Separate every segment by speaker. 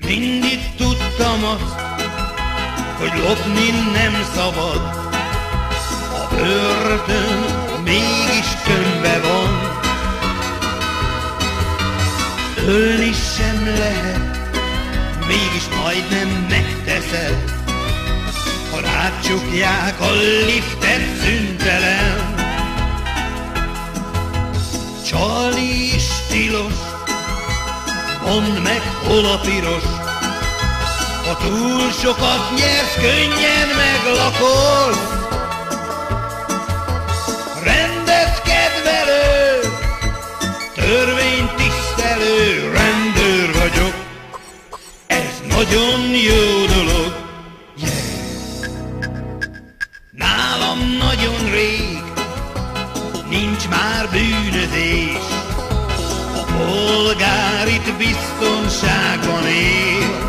Speaker 1: Mindig tudtam azt, hogy lopni nem szabad. A börtön mégis tömbbe van. Ölni sem lehet, mégis majdnem megteszed, ha rácsukják a liftet szüntelen. Csalni is tilos, mondd meg, hol a piros. Ha túl sokat nyersz, könnyen meglakolsz. Rendet kedvelő, törvényt tisztelő rendőr vagyok. Ez nagyon jó dolog, yeah. Nálam nagyon rég nincs már bűnözés. A polgár itt biztonságban él.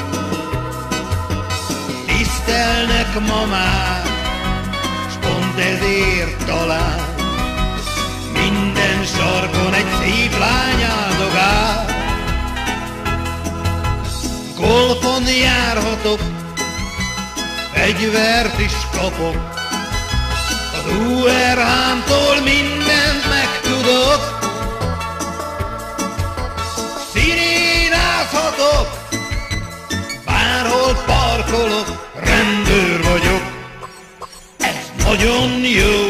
Speaker 1: Tisztelnek ma már, s pont ezért talán minden sarkon egy szép lány áldogál. Golfon járhatok, fegyvert is kapok, az URH-tól mindent megtudok. Szirénázhatok, bárhol parkolok, rendőr vagyok, ez nagyon jó